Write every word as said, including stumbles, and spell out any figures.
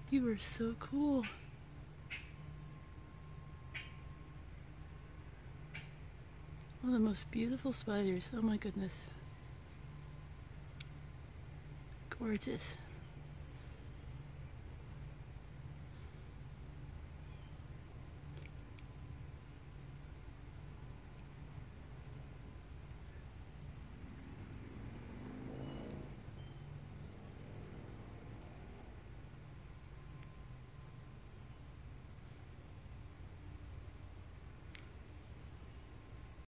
You are so cool. One of the most beautiful spiders. Oh my goodness. Gorgeous.